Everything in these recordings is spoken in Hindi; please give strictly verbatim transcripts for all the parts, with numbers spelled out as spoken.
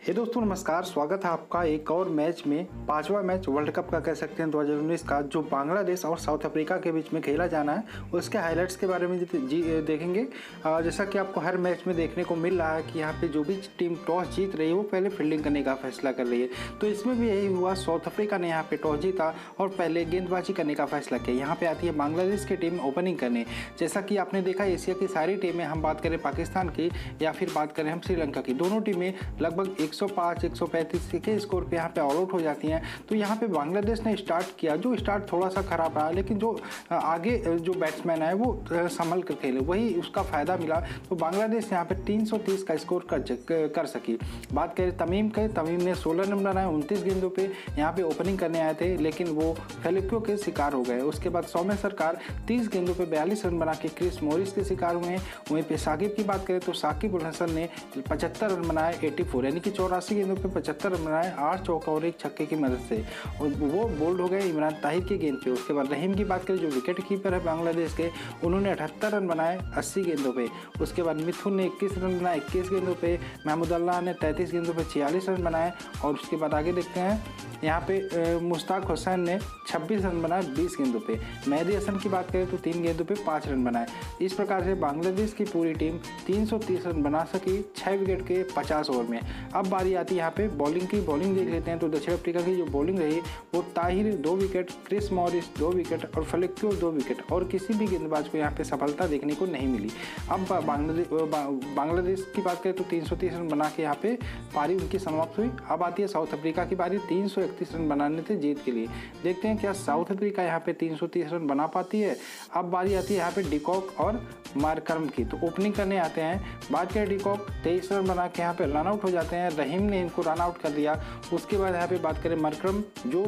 हे दोस्तों नमस्कार, स्वागत है आपका एक और मैच में। पांचवा मैच वर्ल्ड कप का कह सकते हैं दो हज़ार उन्नीस का, जो बांग्लादेश और साउथ अफ्रीका के बीच में खेला जाना है, उसके हाइलाइट्स के बारे में जी देखेंगे। जैसा कि आपको हर मैच में देखने को मिल रहा है कि यहाँ पे जो भी टीम टॉस जीत रही है वो पहले फील्डिंग करने का फैसला कर रही है। तो इसमें भी यही हुआ, साउथ अफ्रीका ने यहाँ पे टॉस जीता और पहले गेंदबाजी करने का फैसला किया। यहाँ पे आती है बांग्लादेश की टीम ओपनिंग करने। जैसा कि आपने देखा एशिया की सारी टीमें, हम बात करें पाकिस्तान की या फिर बात करें हम श्रीलंका की, दोनों टीमें लगभग एक सौ पाँच एक सौ पैंतीस के स्कोर पे यहाँ पे ऑल आउट हो जाती हैं। तो यहाँ पे बांग्लादेश ने स्टार्ट किया, जो स्टार्ट थोड़ा सा खराब रहा, लेकिन जो आगे जो बैट्समैन है वो संभल कर खेले, वही उसका फ़ायदा मिला। तो बांग्लादेश यहाँ पे तीन सौ तीस का स्कोर कर कर सकी। बात करें तमीम के, तमीम ने सोलह रन बनाए उनतीस गेंदों पे यहाँ पे ओपनिंग करने आए थे, लेकिन वो फेलिक्यो के शिकार हो गए। उसके बाद सौम्य सरकार तीस गेंदों पे बयालीस रन बना के क्रिस मॉरिस के शिकार हुए हैं। वहीं पे साकिब की बात करें तो साकिब उल हसन ने पचहत्तर रन बनाए चौरासी, यानी कि चौरासी गेंदों पे पचहत्तर रन बनाए, आठ चौका और एक छक्के की मदद से, और वो बोल्ड हो गए इमरान ताहिर की गेंद पे। उसके बाद रहीम की बात करें जो विकेट कीपर है बांग्लादेश के, उन्होंने अठहत्तर रन बनाए अस्सी गेंदों पे। उसके बाद मिथुन ने इक्कीस रन बनाए इक्कीस गेंदों पे, महमूद अल्लाह ने तैंतीस गेंदों पे छियालीस रन बनाए। और उसके बाद आगे देखते हैं यहाँ पे मुश्ताक हुसैन ने छब्बीस रन बनाए बीस गेंदों पे। मेहदी हसन की बात करें तो तीन गेंदों पे पाँच रन बनाए। इस प्रकार से बांग्लादेश की पूरी टीम तीन सौ तीस रन बना सकी छः विकेट के पचास ओवर में। अब बारी आती है यहाँ पे बॉलिंग की। बॉलिंग देख लेते हैं तो दक्षिण अफ्रीका की जो बॉलिंग रही वो ताहिर दो विकेट, क्रिस मॉरिस दो विकेट और फेलिक्यो दो विकेट, और किसी भी गेंदबाज को यहाँ पे सफलता देखने को नहीं मिली। अब बांग्लादेश बांग्लादेश की बात करें तो तीन सौ तीस रन बना के यहाँ पे पारी उनकी समाप्त हुई। अब आती है साउथ अफ्रीका की बारी। तीन सौ इकतीस रन बनाने थे जीत के लिए। देखते हैं क्या साउथ अफ्रीका यहाँ पे तीन सौ तीस रन बना पाती है। अब बारी आती है यहाँ पे डिकॉक और मार्करम की, तो ओपनिंग करने आते हैं। बात करें डिकॉक तेईस रन बना के यहाँ पे रन आउट हो जाते हैं, रहीम ने इनको रन आउट कर दिया। उसके बाद यहाँ पे बात करें मार्करम, जो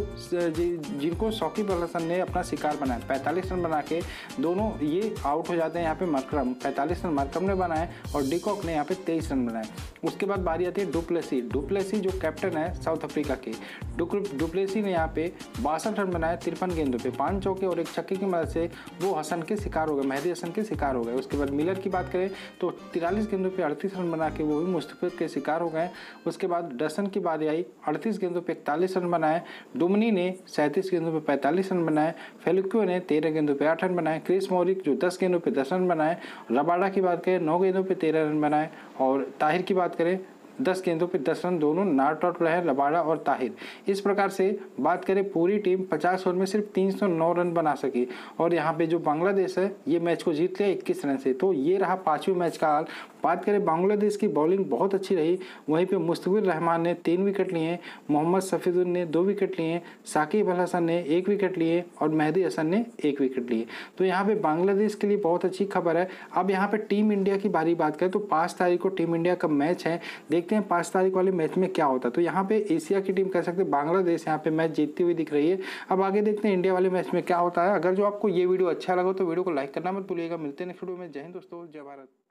जिनको साकिब अल हसन ने अपना शिकार बनाया, पैंतालीस रन बना के दोनों ये आउट हो जाते हैं। यहाँ पे मार्करम पैंतालीस रन मार्करम ने बनाए और डिकॉक ने यहाँ पे तेईस रन बनाए। उसके बाद बारी आती है डुप्लेसी। डुप्लेसी जो कैप्टन है साउथ अफ्रीका के, डुप्लेसी ने यहाँ पे बासठ रन बनाए तिरपन गेंदों पे, पाँच चौके और एक छक्के की मदद से वो हसन के शिकार हो गए, मेहदी हसन के शिकार हो गए। उसके बाद मिलर की बात करें तो तिरालीस गेंदों पे अड़तीस रन बना के वो भी मुस्तफिद के शिकार हो गए। उसके बाद डसन की बारी आई, अड़तीस गेंदों पे इकतालीस रन बनाए। डुमनी ने सैंतीस गेंदों पे पैंतालीस रन बनाए। फेलिक्यो ने तेरह गेंदों पे आठ रन बनाए। क्रिस मॉरिस जो दस गेंदों पे दस रन बनाए। रबाडा की बात करें नौ गेंदों पे तेरह रन बनाए। और ताहिर की बात करें दस गेंदों पे दस रन, दोनों नॉट आउट रहे रबाडा और ताहिर। इस प्रकार से बात करें पूरी टीम पचास ओवर में सिर्फ तीन सौ नौ रन बना सकी, और यहाँ पे जो बांग्लादेश है ये मैच को जीत लिया इक्कीस रन से। तो ये रहा पांचवें मैच का हाल। बात करें बांग्लादेश की बॉलिंग बहुत अच्छी रही। वहीं पे मुस्तफिजुर रहमान ने तीन विकेट लिए, मोहम्मद सफीजुद्दीन ने दो विकेट लिए, साकिब अल हसन ने एक विकेट लिए और मेहदी हसन ने एक विकेट लिए। तो यहाँ पे बांग्लादेश के लिए बहुत अच्छी खबर है। अब यहाँ पे टीम इंडिया की बारी बात करें तो पाँच तारीख को टीम इंडिया का मैच है। देखते हैं पाँच तारीख वाले मैच में क्या होता है। तो यहाँ पे एशिया की टीम कह सकते हैं बांग्लादेश यहाँ पे मैच जीतती हुई दिख रही है। अब आगे देखते हैं इंडिया वाले मैच में क्या होता है। अगर जो आपको ये वीडियो अच्छा लगा तो वीडियो को लाइक करना मत भूलिएगा। मिलते हैं नेक्स्ट वीडियो में। जय हिंद दोस्तों, जय भारत।